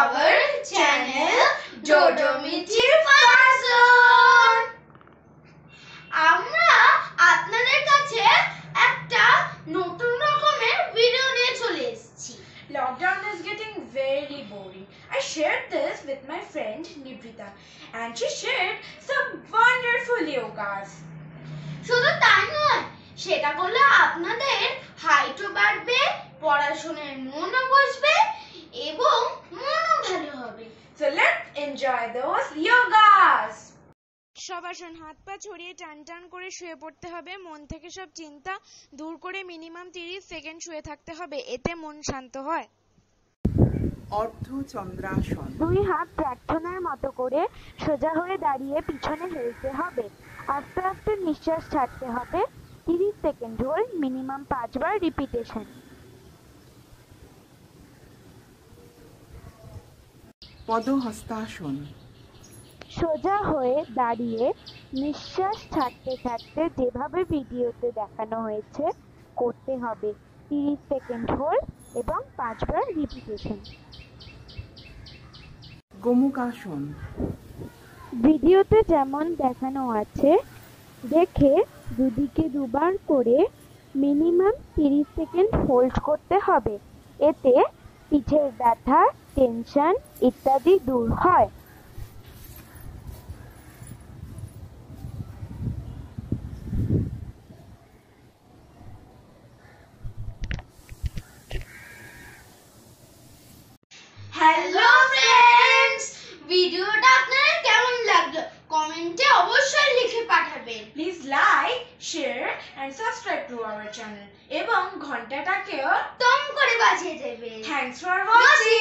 our channel DoDo MiThI Fashion. আমরা আপনাদের কাছে একটা নতুন রকমের ভিডিও নিয়ে চলে এসেছি। Lockdown is getting very boring. I shared this with my friend Nibhrita and she shared some wonderful yogas. শুধু তাই নয়, সেটা করলে আপনাদের হাইটও বাড়বে, পড়াশোনায় মনও বসবে এবং মনও ভালো হবে। So let's enjoy those yogas. সবাসন হাত পা ছড়িয়ে টান টান করে শুয়ে পড়তে হবে। মন থেকে সব চিন্তা দূর করে মিনিমাম 30 সেকেন্ড শুয়ে থাকতে হবে, এতে মন শান্ত হয়। অর্ধচন্দ্রাসন। দুই হাত প্রার্থনার মতো করে সোজা হয়ে দাঁড়িয়ে পিছনে হেলতে হবে। আস্তে আস্তে নিঃশ্বাস ছাড়তে হবে। 30 সেকেন্ড হোল্ড, মিনিমাম 5 বার রিপিটেশন। পদহস্তাসন। সোজা হয়ে দাঁড়িয়ে নিঃশ্বাস ছাড়তে ছাড়তে যেভাবে ভিডিওতে দেখানো হয়েছে করতে হবে। 30 সেকেন্ড হোল্ড এবং 5 বার রিপিটেশন। গোমুখাসন। ভিডিওতে যেমন দেখানো আছে দেখে দুদিকে দুবার করে মিনিমাম 30 সেকেন্ড হোল্ড করতে হবে। এতে পিঠের ব্যথা, টেনশন ইত্যাদি দূর হয়। হ্যালো ফ্রেন্ডস, ভিডিওটা আপনাদের কেমন লাগলো কমেন্টে অবশ্যই লিখে পাঠাবেন। Please like, share and subscribe to our channel এবং ঘন্টাটাকেও টং করে বাজিয়ে দেবেন। Thanks for watching.